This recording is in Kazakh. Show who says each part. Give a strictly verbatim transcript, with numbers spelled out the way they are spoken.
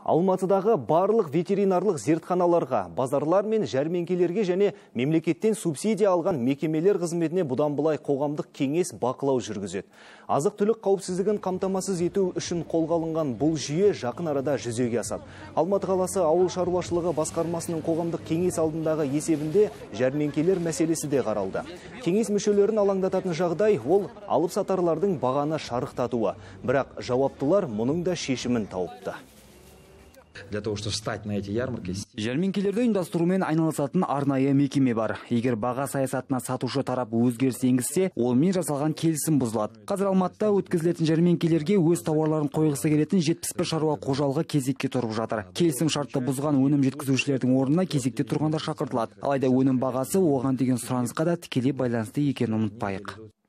Speaker 1: Алматыдағы барлық ветеринарлық зертханаларға, базарлар мен жәрмеңкелерге және мемлекеттен субсидия алған мекемелер қызметіне бұдан былай қоғамдық кеңес бақылау жүргізеді. Азық-түлік қауіпсіздігін қамтамасыз ету үшін қолға алынған бұл жүйе жақын арада жүзеге асады. Алматы қаласы ауыл шаруашылығы басқармасының қоғамдық кеңес алдындағы есебінде жәрмеңкелер мәселесі де қаралды. Кеңес мүшелерін алаңдататын жағдай ол алып сатарлардың бағаны шарықтатуы. Бірақ жауаптылар мұның да шешімін тауыпты.
Speaker 2: Для того, чтобы встать на эти ярмарки.
Speaker 3: Жәрмеңкелерді ұйымдастырумен айналысатын арнайы мекеме бар. Егер баға саясатына сатушы тарап өзгеріс енгізсе, олмен жасалған келісім бұзылады. Қазір Алматыда өткізілетін жәрмеңкелерге өз тауарларын қойғысы келетін жетпіс бір шаруа қожалығы кезекке тұрып жатыр. Келісім шартты бұзған өнім жеткізушілердің орнына кезекте тұрғандар шақыртылады. Алайда өнім бағасы оған деген сұранысқа да тікелей байланысты екенін ұмытпайық.